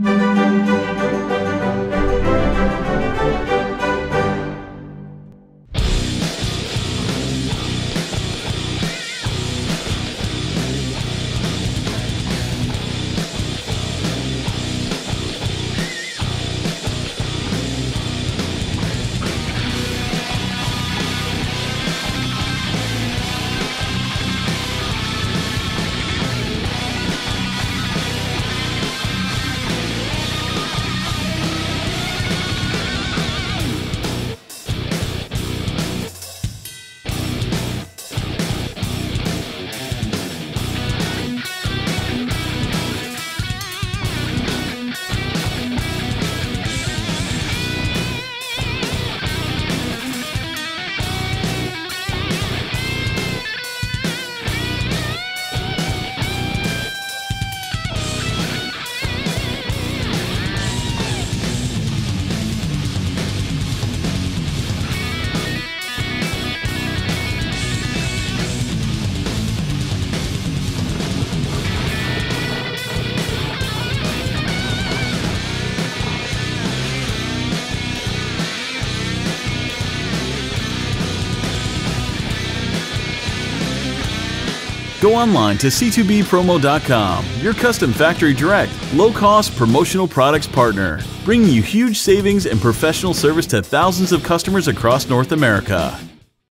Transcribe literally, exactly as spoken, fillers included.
Go online to C two B promo dot com, your custom factory direct, low-cost promotional products partner, bringing you huge savings and professional service to thousands of customers across North America.